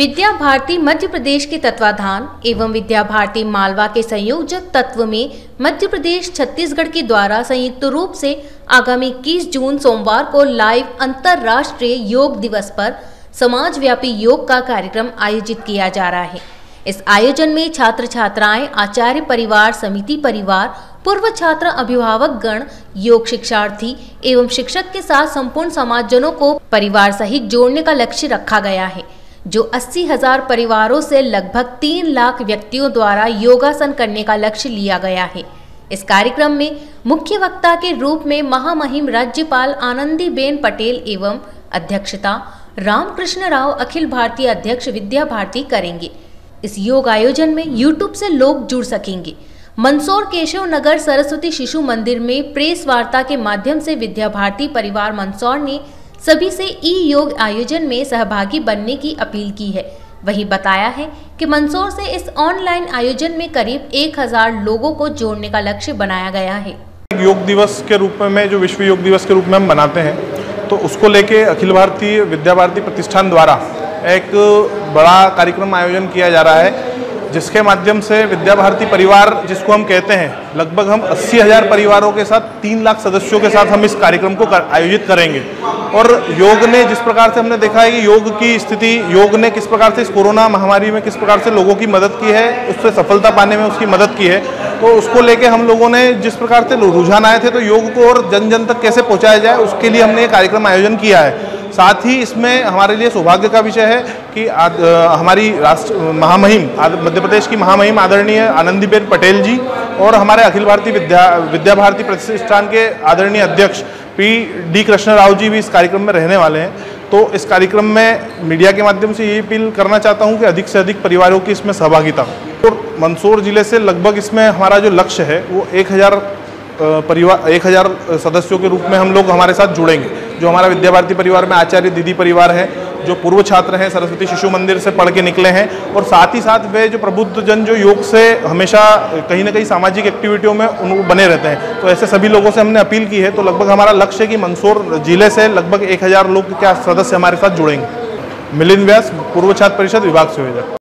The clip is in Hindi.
विद्या भारती मध्य प्रदेश के तत्वाधान एवं विद्या भारती मालवा के संयोजक तत्व में मध्य प्रदेश छत्तीसगढ़ के द्वारा संयुक्त रूप से आगामी 21 जून सोमवार को लाइव अंतर्राष्ट्रीय योग दिवस पर समाजव्यापी योग का कार्यक्रम आयोजित किया जा रहा है। इस आयोजन में छात्र छात्राएं, आचार्य परिवार, समिति परिवार, पूर्व छात्र, अभिभावक गण, योग शिक्षार्थी एवं शिक्षक के साथ संपूर्ण समाजजनों को परिवार सहित जोड़ने का लक्ष्य रखा गया है, जो 80,000 परिवारों से लगभग 3 लाख व्यक्तियों द्वारा योगासन करने का लक्ष्य लिया गया है। इस कार्यक्रम में मुख्य वक्ता के रूप में महामहिम राज्यपाल आनंदीबेन पटेल एवं अध्यक्षता रामकृष्ण राव अखिल भारतीय अध्यक्ष विद्या भारती करेंगे। इस योग आयोजन में यूट्यूब से लोग जुड़ सकेंगे। मंदसौर केशव नगर सरस्वती शिशु मंदिर में प्रेस वार्ता के माध्यम से विद्या भारती परिवार मंदसौर ने सभी से ई योग आयोजन में सहभागी बनने की अपील की है। वहीं बताया है कि मंदसौर से इस ऑनलाइन आयोजन में करीब 1000 लोगों को जोड़ने का लक्ष्य बनाया गया है। योग दिवस के रूप में जो विश्व योग दिवस के रूप में हम मनाते हैं, तो उसको लेके अखिल भारतीय विद्या भारती प्रतिष्ठान द्वारा एक बड़ा कार्यक्रम आयोजन किया जा रहा है, जिसके माध्यम से विद्या भारती परिवार जिसको हम कहते हैं, लगभग हम 80,000 परिवारों के साथ 3 लाख सदस्यों के साथ हम इस कार्यक्रम को आयोजित करेंगे। और योग ने जिस प्रकार से हमने देखा है कि योग की स्थिति, योग ने किस प्रकार से इस कोरोना महामारी में किस प्रकार से लोगों की मदद की है, उससे सफलता पाने में उसकी मदद की है, तो उसको लेके हम लोगों ने जिस प्रकार से रुझान आए थे, तो योग को और जन जन तक कैसे पहुँचाया जाए, उसके लिए हमने ये कार्यक्रम आयोजन किया है। साथ ही इसमें हमारे लिए सौभाग्य का विषय है कि हमारी राष्ट्र महामहिम मध्य प्रदेश की महामहिम आदरणीय आनंदीबेन पटेल जी और हमारे अखिल भारतीय विद्या भारती प्रतिष्ठान के आदरणीय अध्यक्ष डी कृष्ण राव जी भी इस कार्यक्रम में रहने वाले हैं। तो इस कार्यक्रम में मीडिया के माध्यम से ये अपील करना चाहता हूँ कि अधिक से अधिक परिवारों की इसमें सहभागिता हो। और मंदसौर जिले से लगभग इसमें हमारा जो लक्ष्य है वो 1000 सदस्यों के रूप में हम लोग हमारे साथ जुड़ेंगे। जो हमारा विद्या भारती परिवार में आचार्य दीदी परिवार है, जो पूर्व छात्र हैं, सरस्वती शिशु मंदिर से पढ़ के निकले हैं, और साथ ही साथ वे जो प्रबुद्ध जन जो योग से हमेशा कहीं ना कहीं सामाजिक एक्टिविटियों में उनको बने रहते हैं, तो ऐसे सभी लोगों से हमने अपील की है। तो लगभग हमारा लक्ष्य है कि मंदसौर जिले से लगभग 1000 लोग क्या सदस्य हमारे साथ जुड़ेंगे। मिलिंद व्यास, पूर्व छात्र परिषद, विभाग संयोजक।